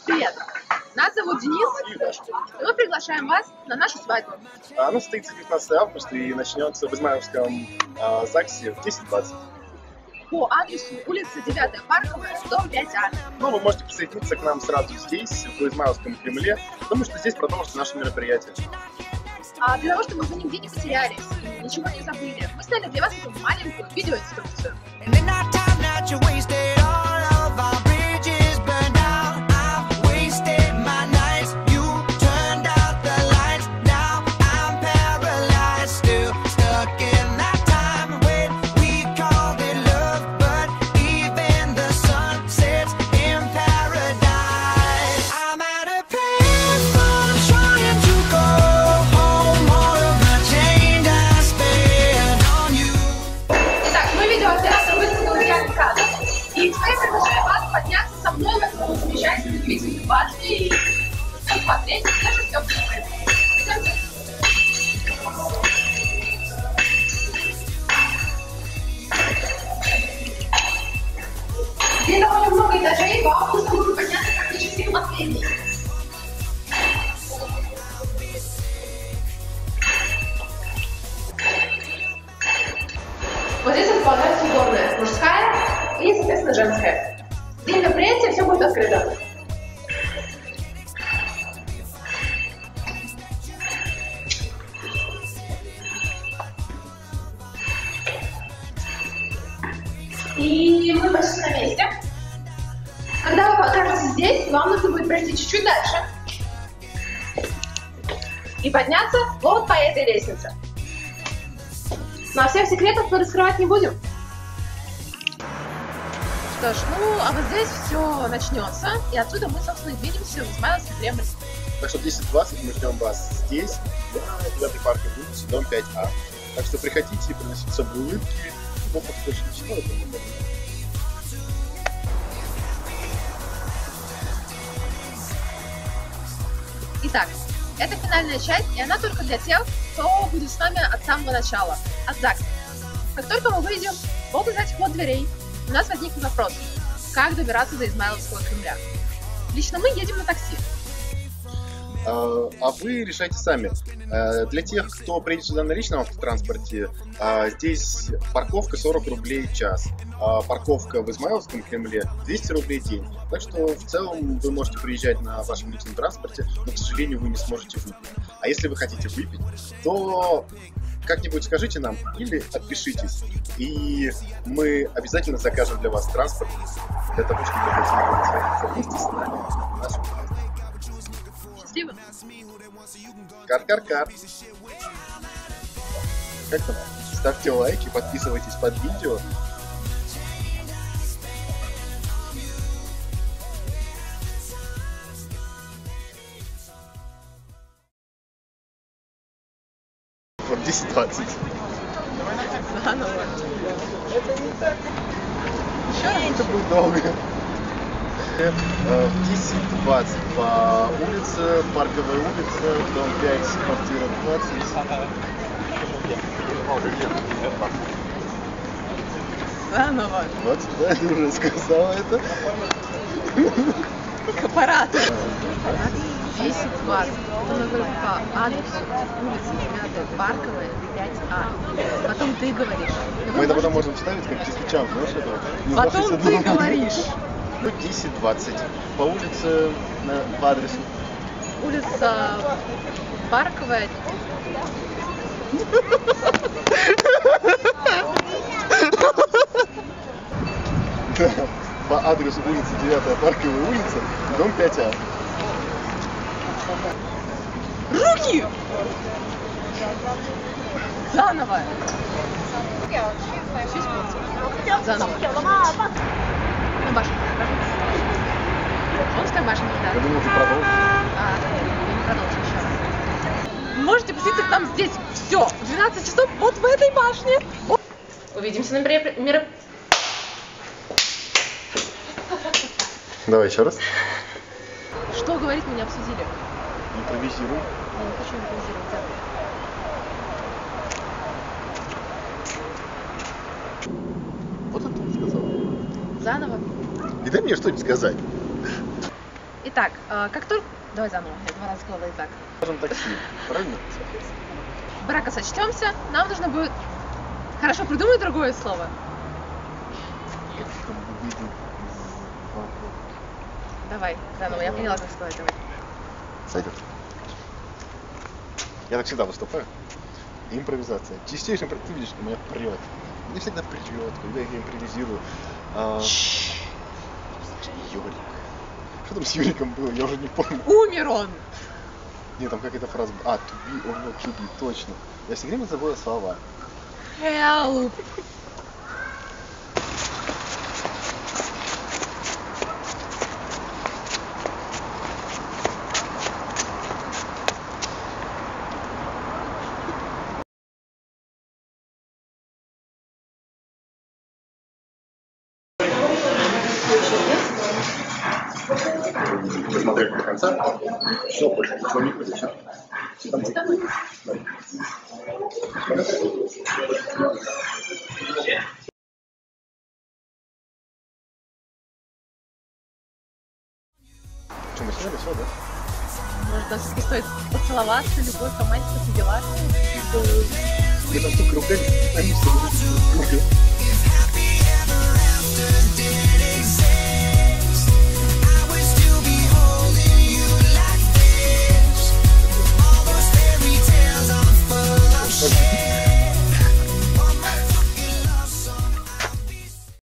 Привет! Нас зовут Денис, и мы приглашаем вас на нашу свадьбу. Она состоится 19 августа и начнется в Измайловском ЗАГСе в 10:20. По адресу улица 9 Парковая, дом 5А. Ну, вы можете присоединиться к нам сразу здесь, в Измайловском Кремле, потому что здесь продолжится наше мероприятие. А для того, чтобы вы нигде не потерялись, ничего не забыли, мы сняли для вас эту маленькую видеоинструкцию. И теперь я приглашаю вас подняться со мной в эту замечательную удивительную башню и посмотреть, где же все происходит. Идемте. Здесь довольно много этажей, вам нужно будет подняться практически в последний. Вот здесь располагается уборная, мужская и, соответственно, женская. В день мероприятия все будет открыто. И мы почти на месте. Когда вы окажетесь здесь, вам нужно будет пройти чуть-чуть дальше и подняться вот по этой лестнице. Но всех секретов мы раскрывать не будем. Что ж, ну, а вот здесь все начнется, и отсюда мы, собственно, и двинемся в Измайловский Кремль. Так что в 10:20 мы ждем вас здесь, в 9 парке улице, дом 5А. Так что приходите и приносите с собой улыбки, опыт больше ничего, это не нужно. Итак, это финальная часть, и она только для тех, кто будет с нами от самого начала, от ЗАГСа. Как только мы выйдем вот из этих вот дверей, у нас возникнет вопрос, как добираться до Измайловского Кремля. Лично мы едем на такси. А вы решайте сами. Для тех, кто приедет сюда на личном автотранспорте, здесь парковка 40 рублей в час. Парковка в Измайловском Кремле 200 рублей в день. Так что в целом вы можете приезжать на вашем личном транспорте, но, к сожалению, вы не сможете выпить. А если вы хотите выпить, то как-нибудь скажите нам или отпишитесь, и мы обязательно закажем для вас транспорт, для того, чтобы вы находиться вместе с нами в нашем празднике. Счастливо! Кар-кар-кар! Как там? Ставьте лайки, подписывайтесь под видео. Вот 10:20. Заново. Еще раз? Это будет долго. В 10:20 по улице, Парковая улица, дом 5, квартира 20. Заново. Вот, да, я уже сказала это. К аппарату. 10:20. Потом говорю по адресу улица 9 Парковая, 5А. Потом ты говоришь. Мы это потом можем вставить, как чистячам, знаешь, это? Потом ты говоришь. 10:20 по улице, по адресу. Улица Парковая. Да, по адресу улица 9 Парковая улица, дом 5А. Руки! Заново. Заново. На башенку. Он с той башенки, да. Я думал, ты продолжишь. Я не продолжу еще раз. Можете посетить там здесь все. В 12 часов вот в этой башне. Увидимся на мероприятии. Давай еще раз. Что говорить, мы не обсудили. Импровизируй. Я не хочу импровизировать. Вот он сказал. Заново. И дай мне что-нибудь сказать. Итак, как только... Давай заново, я 2 раза сказала итак. Скажем такси, правильно? Бракосочтемся, нам нужно будет хорошо придумать другое слово. Давай, заново, я поняла, как сказать, давай. Сойдет. Я так всегда выступаю. Импровизация. Чистейшим, ты видишь, что меня прет. Мне всегда прет, когда я импровизирую. Юрик. Что там с Юриком было? Я уже не помню. Умер он! Нет, там какая-то фраза. To be or not to be, точно. Я все время забываю слова. Help! Посмотреть до конца. Все, больше ничего не будет. Что, мы сняли все, да? Может, нам все-таки стоит поцеловаться, любовь, романтика, все дела? Мы там столько ругались, они все